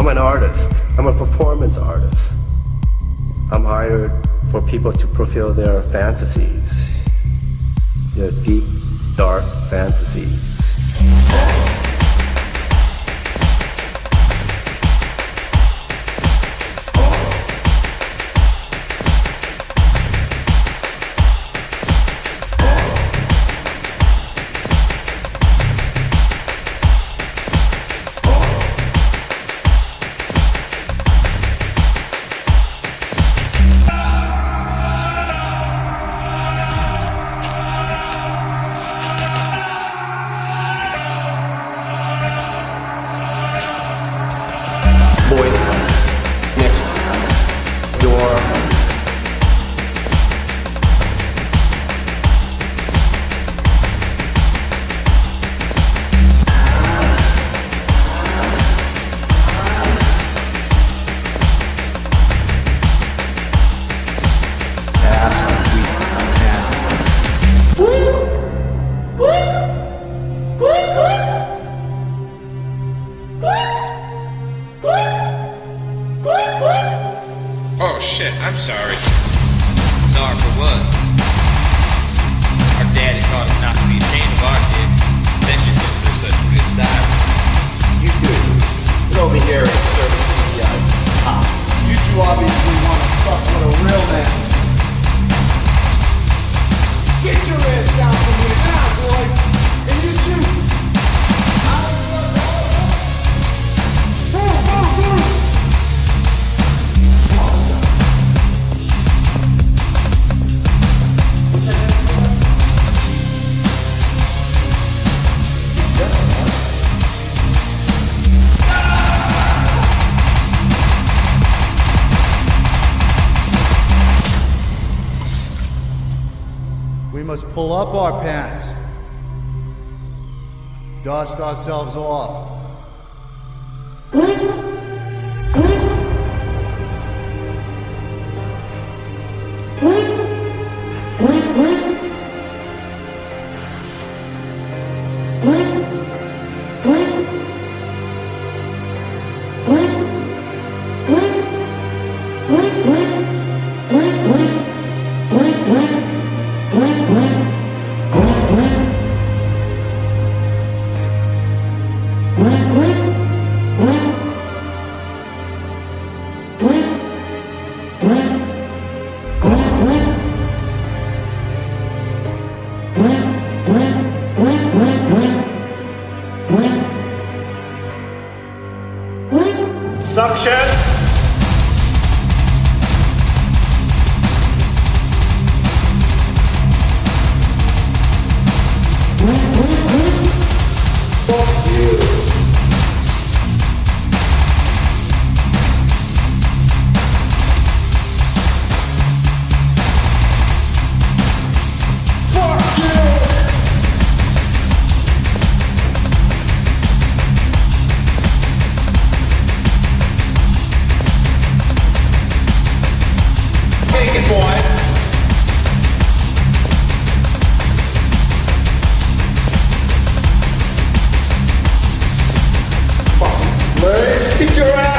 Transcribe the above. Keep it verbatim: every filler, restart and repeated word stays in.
I'm an artist. I'm a performance artist. I'm hired for people to fulfill their fantasies, their deep, dark fantasies. Oh shit, I'm sorry. Sorry for what? Our daddy taught us not to be ashamed of our kids, especially since they're such a good side. You two, get over here and service these guys. Ah, you two obviously want to fuck with a real man. Get your ass down from here now, boys! And you two! Move, move, move! We must pull up our pants, dust ourselves off. Suction! Fuck you. Fuck you. Take it, boy. Fucking slaves, kick your ass!